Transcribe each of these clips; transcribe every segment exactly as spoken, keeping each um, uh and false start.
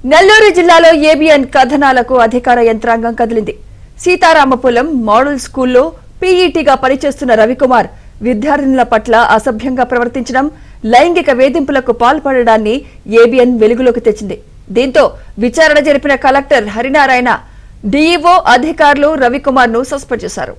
నెల్లూరు జిల్లాలో ఏబిఎన్ కథనాలకు అధికార యంత్రాంగం కదిలింది. సీతారామపురం మోడల్ స్కూల్లో పీఈటీగా పనిచేస్తున్న రవికుమార్ విద్యార్థినుల పట్ల అసభ్యంగా ప్రవర్తించడం, లైంగిక వేధింపులకు పాల్పడడాన్ని ఏబిఎన్ వెలుగులోకి తెచ్చింది. దీంతో విచారణ జరిపిన కలెక్టర్ హరినారాయణ డీఈఓ అధికారులు రవికుమార్ ను సస్పెండ్ చేశారు.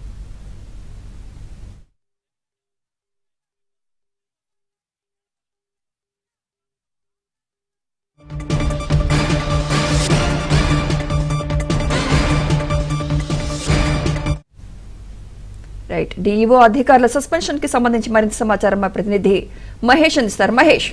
రైట్ డీఈఓ అధికారుల సస్పెన్షన్ కి సంబంధించి మరింత సమాచారం మా ప్రతినిధి మహేష్ అందిస్తారు. మహేష్,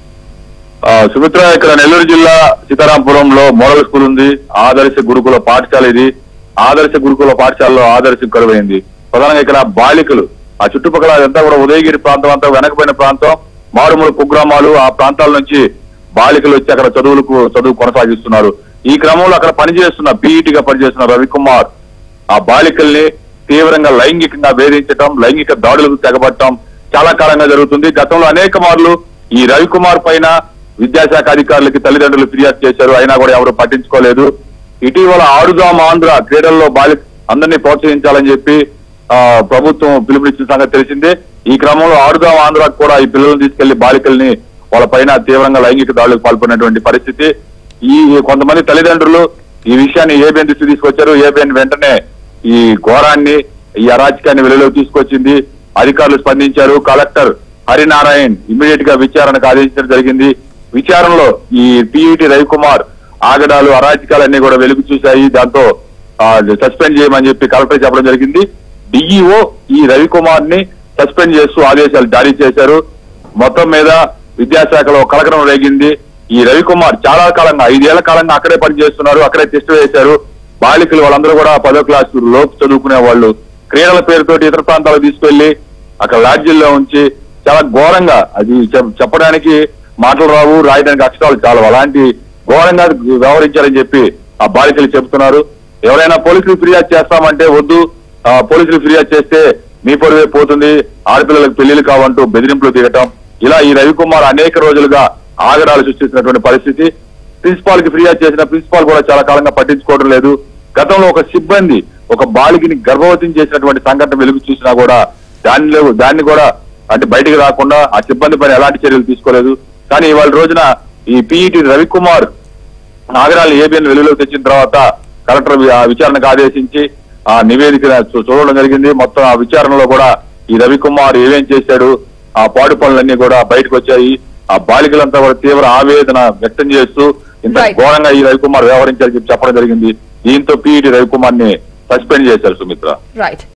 సుమిత్ర, ఇక్కడ నెల్లూరు జిల్లా సీతారాంపురంలో మోడల్ స్కూల్ ఉంది. ఆదర్శ గురుకుల పాఠశాల ఇది. ఆదర్శ గురుకుల పాఠశాలలో ఆదర్శం కరువైంది. ప్రధానంగా ఇక్కడ బాలికలు ఆ చుట్టుపక్కల అంతా కూడా ఉదయగిరి ప్రాంతం అంతా వెనకపోయిన ప్రాంతం, మారుమూల కుగ్రామాలు, ఆ ప్రాంతాల నుంచి బాలికలు వచ్చి అక్కడ చదువులకు చదువు కొనసాగిస్తున్నారు. ఈ క్రమంలో అక్కడ పనిచేస్తున్న పీఈటీగా పనిచేస్తున్న రవికుమార్ ఆ బాలికల్ని తీవ్రంగా లైంగికంగా వేధించడం, లైంగిక దాడులకు తెగబట్టడం చాలా కాలంగా జరుగుతుంది. గతంలో అనేక మార్లు ఈ రవికుమార్ పైన విద్యాశాఖ అధికారులకి తల్లిదండ్రులు ఫిర్యాదు చేశారు, అయినా కూడా ఎవరు పట్టించుకోలేదు. ఇటీవల ఆడుదాం ఆంధ్ర క్రీడల్లో బాలి అందరినీ ప్రోత్సహించాలని చెప్పి ఆ ప్రభుత్వం పిలుపునిచ్చిన సంగతి తెలిసిందే. ఈ క్రమంలో ఆడుదాం ఆంధ్రాకు కూడా ఈ పిల్లలను తీసుకెళ్లి బాలికల్ని వాళ్ళ పైన తీవ్రంగా లైంగిక దాడులకు పాల్పడినటువంటి పరిస్థితి. ఈ కొంతమంది తల్లిదండ్రులు ఈ విషయాన్ని ఏబిఎన్ దృష్టి తీసుకొచ్చారు. ఏబిఎన్ వెంటనే ఈ ఘోరాన్ని, ఈ అరాచకాన్ని వెలుగులోకి తీసుకొచ్చింది. అధికారులు స్పందించారు. కలెక్టర్ హరినారాయణ్ ఇమ్మీడియట్ గా విచారణకు ఆదేశించడం జరిగింది. విచారణలో ఈ పీఈటీ రవికుమార్ ఆగడాలు, అరాచకాలన్నీ కూడా వెలుగు చూశాయి. దాంతో సస్పెండ్ చేయమని చెప్పి కలెక్టర్ చెప్పడం జరిగింది. డిఈఓ ఈ రవికుమార్ ని సస్పెండ్ చేస్తూ ఆదేశాలు జారీ చేశారు. మొత్తం మీద విద్యాశాఖలో కలకలం రేగింది. ఈ రవికుమార్ చాలా కాలంగా ఐదేళ్ల కాలంగా అక్కడే పనిచేస్తున్నారు, అక్కడే టెస్ట్ వేశారు. బాలికలు వాళ్ళందరూ కూడా పదో క్లాసు లోపు చదువుకునే వాళ్ళు క్రీడల పేరుతోటి ఇతర ప్రాంతాలకు తీసుకెళ్లి అక్కడ లాడ్జీల్లో ఉంచి చాలా ఘోరంగా, అది చెప్పడానికి మాటలు రావు, రాయడానికి అక్షరాలు చాలు, అలాంటి ఘోరంగా వ్యవహరించారని చెప్పి ఆ బాలికలు చెబుతున్నారు. ఎవరైనా పోలీసులు ఫిర్యాదు చేస్తామంటే వద్దు, పోలీసులు ఫిర్యాదు చేస్తే మీ పొరువే పోతుంది, ఆడపిల్లలకు పెళ్లిలు కావంటూ బెదిరింపులు దిగటం, ఇలా ఈ రవికుమార్ అనేక రోజులుగా ఆగడాలు సృష్టిస్తున్నటువంటి పరిస్థితి. ప్రిన్సిపాల్ కి ఫిర్యాదు చేసిన ప్రిన్సిపాల్ కూడా చాలా కాలంగా పట్టించుకోవడం లేదు. గతంలో ఒక సిబ్బంది ఒక బాలికని గర్భవతిని చేసినటువంటి సంఘటన వెలుగు చూసినా కూడా దానిలో దాన్ని కూడా అంటే బయటికి రాకుండా ఆ సిబ్బంది పైన ఎలాంటి చర్యలు తీసుకోలేదు. కానీ ఇవాళ రోజున ఈ పీఈటీ రవికుమార్ ఆగడాలను ఏబిఎన్ వెలుగులోకి తెచ్చిన తర్వాత కలెక్టర్ విచారణకు ఆదేశించి ఆ నివేదిక చూడడం జరిగింది. మొత్తం ఆ విచారణలో కూడా ఈ రవికుమార్ ఏమేం చేశాడు, ఆ పాడు పనులన్నీ కూడా బయటకు వచ్చాయి. ఆ బాలికలంతా కూడా తీవ్ర ఆవేదన వ్యక్తం చేస్తూ ఇంత ఘోరంగా ఈ రవికుమార్ వ్యవహరించాలని చెప్పి చెప్పడం జరిగింది. దీంతో పీఈటీ రవికుమార్ ని సస్పెండ్ చేశారు. సుమిత్ర.